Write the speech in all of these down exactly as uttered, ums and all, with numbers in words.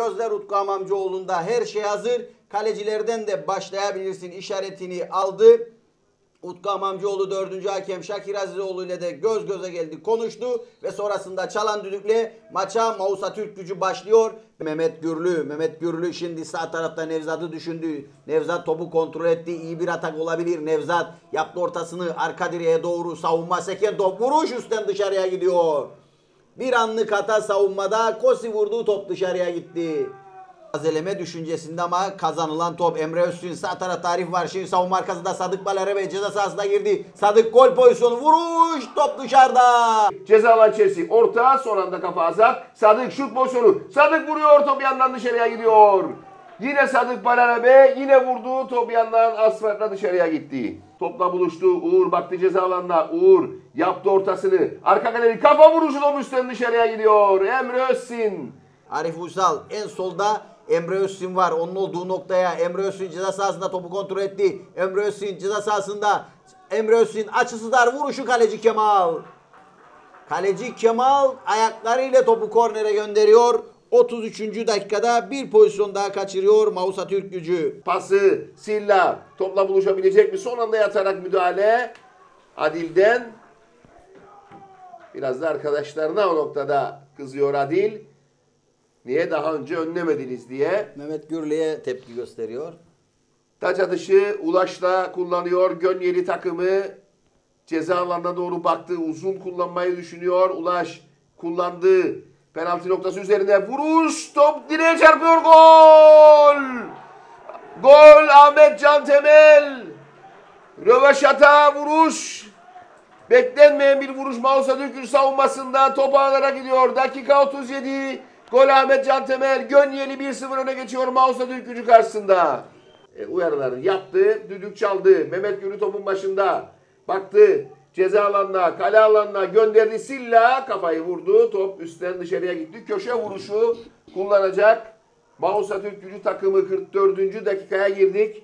gözler Utku Amamcıoğlu'nda, her şey hazır. Kalecilerden de başlayabilirsin işaretini aldı. Utku Amamcıoğlu dördüncü hakem Şakir Azizoğlu ile de göz göze geldi, konuştu ve sonrasında çalan düdükle maça Mausa Türkgücü başlıyor. Mehmet Gürlü, Mehmet Gürlü şimdi sağ tarafta Nevzat'ı düşündü. Nevzat topu kontrol etti. İyi bir atak olabilir. Nevzat yaptı ortasını arka direğe doğru, savunma seken top, vuruş üstten dışarıya gidiyor. Bir anlık hata savunmada, Kosi vurduğu top dışarıya gitti. Tazeleme düşüncesinde ama kazanılan top. Emre Öztürk sağ tarafta Arif var. Şimdi savunma arkasında Sadık Balerebe ceza sahasına girdi. Sadık gol pozisyonu, vuruş, top dışarıda. Ceza alan Chelsea orta, son anda kafa Azat. Sadık şut pozisyonu. Sadık vuruyor, top yandan dışarıya gidiyor. Yine Sadık Balerebe yine vurdu, top yandan asfaltla dışarıya gitti. Topla buluştu. Uğur baktı ceza alanına. Uğur yaptı ortasını. Arka galeri kafa vuruşu, top üstten dışarıya gidiyor. Emre Özsin. Arif Uysal en solda, Emre Özsin var. Onun olduğu noktaya Emre Özsin ceza sahasında topu kontrol etti. Emre Özsin ceza sahasında. Emre Özsin açısı dar, vuruşu kaleci Kemal. Kaleci Kemal ayaklarıyla topu kornere gönderiyor. otuz üçüncü dakikada bir pozisyon daha kaçırıyor Mausa Türkgücü. Pası Silla topla buluşabilecek mi? Son anda yatarak müdahale Adil'den. Biraz da arkadaşlarına o noktada kızıyor Adil. Niye daha önce önlemediniz diye. Mehmet Gürlü'ye tepki gösteriyor. Taç atışı Ulaş'la kullanıyor. Gönyeli takımı ceza alanına doğru baktı. Uzun kullanmayı düşünüyor. Ulaş kullandı. Penaltı noktası üzerinde vuruş. Top direğe çarpıyor. Gol! Gol Ahmet Can Temel. Röveşata vuruş. Beklenmeyen bir vuruş Mausa Türkgücü savunmasında. Top ağlara gidiyor. Dakika otuz yedi. Gol Ahmet Can Temel. Gönyeli bir sıfır öne geçiyor Mausa Türkgücü karşısında. E, uyarılarını yaptı. Düdük çaldı. Mehmet Gürlü topun başında. Baktı. Ceza alanına, kale alanına gönderdi. Silla kafayı vurdu. Top üstten dışarıya gitti. Köşe vuruşu kullanacak Mausa Türkgücü takımı. kırk dördüncü dakikaya girdik.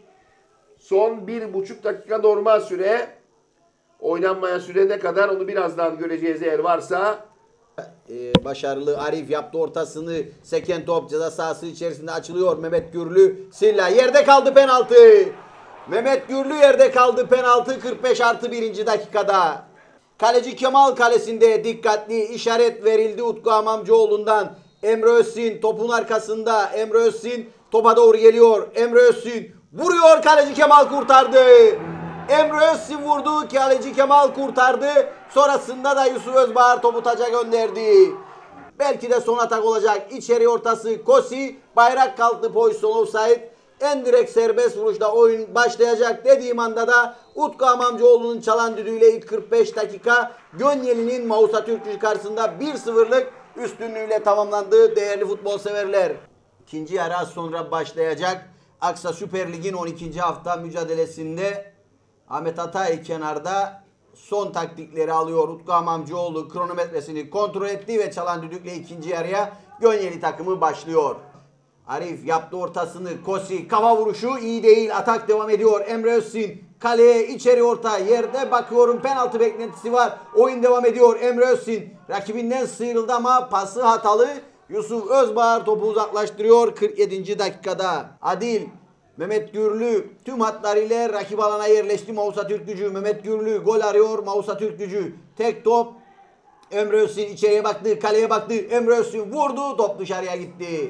Son bir buçuk dakika normal süre. Oynanmaya süre ne kadar onu birazdan göreceğiz eğer varsa. Ee, başarılı Arif yaptı ortasını. Seken top ceza sahası içerisinde açılıyor. Mehmet Gürlü, Silla yerde kaldı, penaltı. Mehmet Gürlü yerde kaldı, penaltı kırk beş artı birinci dakikada. Kaleci Kemal kalesinde dikkatli, işaret verildi Utku Amamcıoğlu'ndan. Emre Özsin topun arkasında. Emre Özsin topa doğru geliyor. Emre Özsin vuruyor, kaleci Kemal kurtardı. Emre Özsin vurdu, kaleci Kemal kurtardı. Sonrasında da Yusuf Özbahar topu taca gönderdi. Belki de son atak olacak. İçeri ortası Kosi, bayrak kalktı, pozisyon offside. En direkt serbest vuruşta oyun başlayacak dediğim anda da Utku Amamcıoğlu'nun çalan düdüğüyle ilk kırk beş dakika Gönyeli'nin Mausa Türkgücü karşısında bir sıfırlık üstünlüğüyle tamamlandı değerli futbol severler. İkinci yarı az sonra başlayacak. Aksa Süper Lig'in on ikinci hafta mücadelesinde Ahmet Atay kenarda son taktikleri alıyor. Utku Amamcıoğlu kronometresini kontrol etti ve çalan düdükle ikinci yarıya Gönyeli takımı başlıyor. Arif yaptı ortasını. Kosi kafa vuruşu iyi değil. Atak devam ediyor. Emre Özsin kaleye, içeri orta, yerde bakıyorum, penaltı beklentisi var. Oyun devam ediyor. Emre Özsin rakibinden sıyrıldı ama pası hatalı. Yusuf Özbahar topu uzaklaştırıyor kırk yedinci dakikada. Adil, Mehmet Gürlü tüm hatlarıyla rakip alana yerleşti Mausa Türkgücü. Mehmet Gürlü gol arıyor Mausa Türkgücü. Tek top. Emre Özsin içeriye baktı, kaleye baktı. Emre Özsin vurdu, top dışarıya gitti.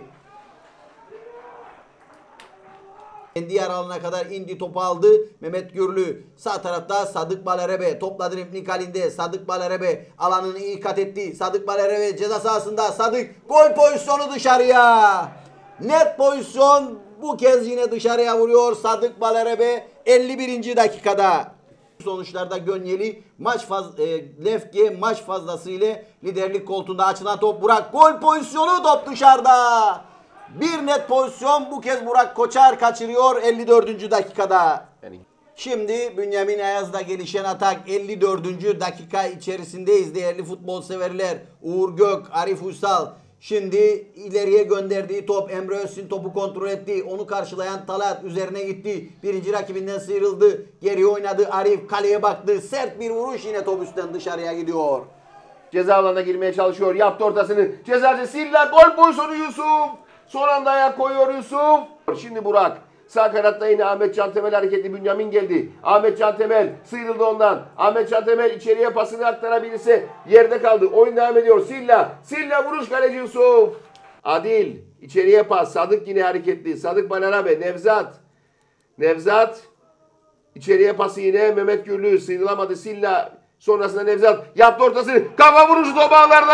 Kendi yer alanına kadar indi, topu aldı. Mehmet Gürlü sağ tarafta Sadık Balerebe topladı replik halinde. Sadık Balerebe alanını iyi kat etti. Sadık Balerebe ceza sahasında. Sadık gol pozisyonu dışarıya. Net pozisyon, bu kez yine dışarıya vuruyor Sadık Balerebe elli birinci dakikada. Sonuçlarda Gönyeli maç faz e, Lefke maç fazlasıyla liderlik koltuğunda. Açılan top Burak, gol pozisyonu, top dışarıda. Bir net pozisyon, bu kez Burak Koçar kaçırıyor elli dördüncü dakikada. Şimdi Bünyamin Ayaz'da gelişen atak, elli dördüncü dakika içerisindeyiz değerli futbol severler. Uğur Gök, Arif Uysal. Şimdi ileriye gönderdiği top, Emre Özsin topu kontrol etti. Onu karşılayan Talat üzerine gitti. Birinci rakibinden sıyrıldı. Geri oynadı Arif, kaleye baktı. Sert bir vuruş, yine top üstten dışarıya gidiyor. Ceza alanına girmeye çalışıyor. Yaptı ortasını. Cezacı Silla, gol pozisyonu Yusuf. Son anda ayak koyuyor Yusuf. Şimdi Burak. Sağ kanatta yine Ahmet Can Temel hareketli Bünyamin geldi. Ahmet Can Temel sıyrıldı ondan. Ahmet Can Temel içeriye pasını aktarabilirse yerde kaldı. Oyun devam ediyor. Silla. Silla vuruş kaleci Yusuf. Adil. içeriye pas. Sadık yine hareketli. Sadık Banarabe. Nevzat. Nevzat. İçeriye pası yine Mehmet Gürlü. Sıyrılamadı Silla. Sonrasında Nevzat yaptı ortasını. Kafa vuruşu top ağlarda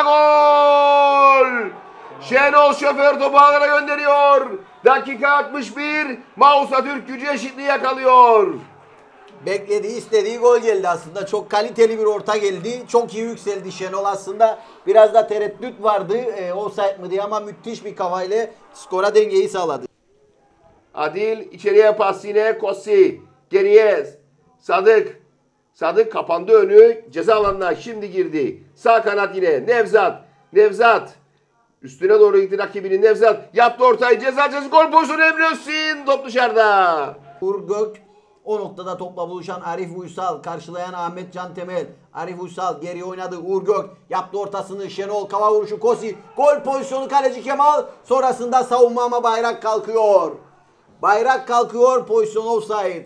gol. Şenol şoför topu ağlara gönderiyor. Dakika altmış bir. Mausa Türk gücü eşitliği yakalıyor. Beklediği, istediği gol geldi aslında. Çok kaliteli bir orta geldi. Çok iyi yükseldi Şenol aslında. Biraz da tereddüt vardı. E, offside mı diye ama müthiş bir kafayla skora dengeyi sağladı. Adil içeriye pas yine Kossi. Geriye Sadık. Sadık kapandı önü. Ceza alanına şimdi girdi. Sağ kanat yine Nevzat. Nevzat. Üstüne doğru gitti rakibinin Nevzat. Yaptı ortayı. Ceza ceza gol pozisyonu Emre Özsin. Top dışarıda. Uğur Gök o noktada topla buluşan Arif Uysal, karşılayan Ahmet Can Temel. Arif Uysal geri oynadı. Uğur Gök yaptı ortasını. Şenol kafa vuruşu Kosi. Gol pozisyonu kaleci Kemal. Sonrasında savunma ama bayrak kalkıyor. Bayrak kalkıyor. Pozisyon offside.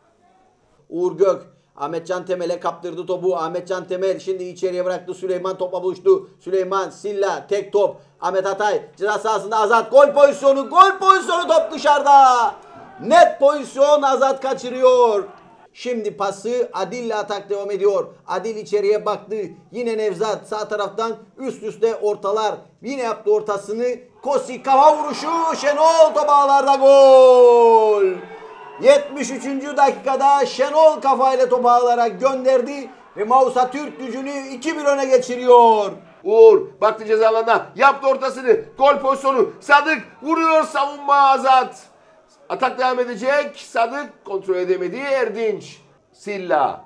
Uğur Gök Ahmet Can Temel'e kaptırdı topu. Ahmet Can Temel şimdi içeriye bıraktı. Süleyman topla buluştu. Süleyman, Silla, tek top. Ahmet Hatay ceza sahasında Azat. Gol pozisyonu. Gol pozisyonu, top dışarıda. Net pozisyon, Azat kaçırıyor. Şimdi pası Adil'le atak devam ediyor. Adil içeriye baktı. Yine Nevzat sağ taraftan üst üste ortalar. Yine yaptı ortasını. Kosi kafa vuruşu. Şenol top ağlarda gol. yetmiş üçüncü dakikada Şenol kafayla topu ağlara gönderdi ve Mausa Türk gücünü iki bir öne geçiriyor. Uğur baktı ceza alanına. Yaptı ortasını. Gol pozisyonu. Sadık vuruyor, savunma Azat. Atak devam edecek. Sadık kontrol edemedi. Erdinç. Silla.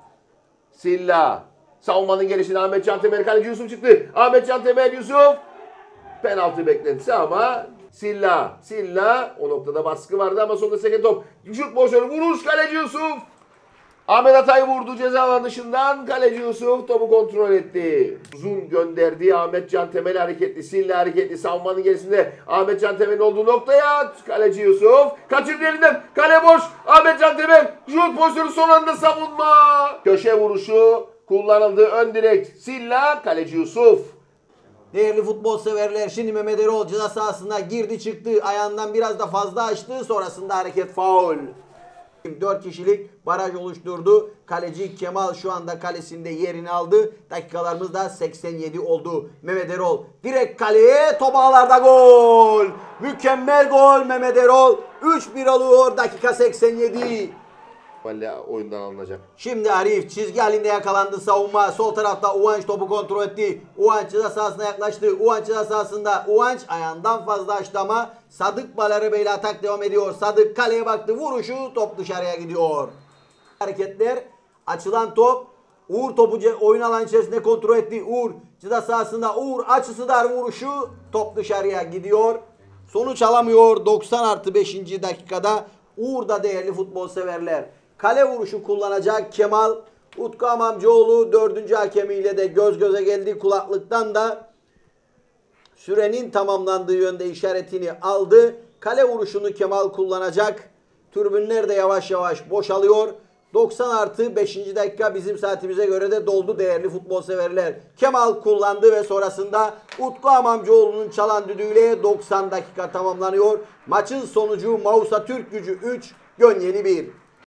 Silla. Savunmanın gelişine Ahmet Can Temel, kaleci Yusuf çıktı. Ahmet Can Temel, Yusuf. Penaltı beklentisi ama Silla. Silla. O noktada baskı vardı ama sonunda seken top. Şut pozisyonu. Vuruş kaleci Yusuf. Ahmet Atay vurdu ceza alanı dışından. Kaleci Yusuf topu kontrol etti. Uzun gönderdiği Ahmet Can Temel hareketli. Silla hareketli. Savunmanın gerisinde Ahmet Can Temel'in olduğu noktaya kaleci Yusuf. Kaçırdı elinden. Kale boş. Ahmet Can Temel. Şut pozisyonu, son anda savunma. Köşe vuruşu kullanıldı. Ön direkt. Silla. Kaleci Yusuf. Değerli futbol severler, şimdi Mehmet Erol ceza sahasına girdi çıktı. Ayağından biraz da fazla açtı. Sonrasında hareket faul. dört kişilik baraj oluşturdu. Kaleci Kemal şu anda kalesinde yerini aldı. Dakikalarımız da seksen yedi oldu. Mehmet Erol direkt kaleye, top ağlarda gol. Mükemmel gol Mehmet Erol. üç bir alıyor dakika seksen yedi. Vallahi oyundan alınacak. Şimdi Arif çizgi halinde yakalandı savunma. Sol tarafta Uğanç topu kontrol etti. Uğanç ceza sahasına yaklaştı. Uğanç ceza sahasında. Uğanç ayağından fazla açtı ama Sadık Balarabe ile atak devam ediyor. Sadık kaleye baktı. Vuruşu, top dışarıya gidiyor. Hareketler, açılan top. Uğur topu oyun alanı içerisinde kontrol etti. Uğur ceza sahasında. Uğur açısı dar, vuruşu, top dışarıya gidiyor. Sonuç alamıyor doksan artı beşinci dakikada. Uğur da değerli futbol severler. Kale vuruşu kullanacak Kemal. Utku Amamcıoğlu dördüncü hakemiyle de göz göze geldi. Kulaklıktan da sürenin tamamlandığı yönde işaretini aldı. Kale vuruşunu Kemal kullanacak. Tribünler de yavaş yavaş boşalıyor. doksan artı beşinci dakika bizim saatimize göre de doldu değerli futbol severler. Kemal kullandı ve sonrasında Utku Amamcıoğlu'nun çalan düdüğüyle doksan dakika tamamlanıyor. Maçın sonucu Mausa Türk gücü üç, Gönyeli bir.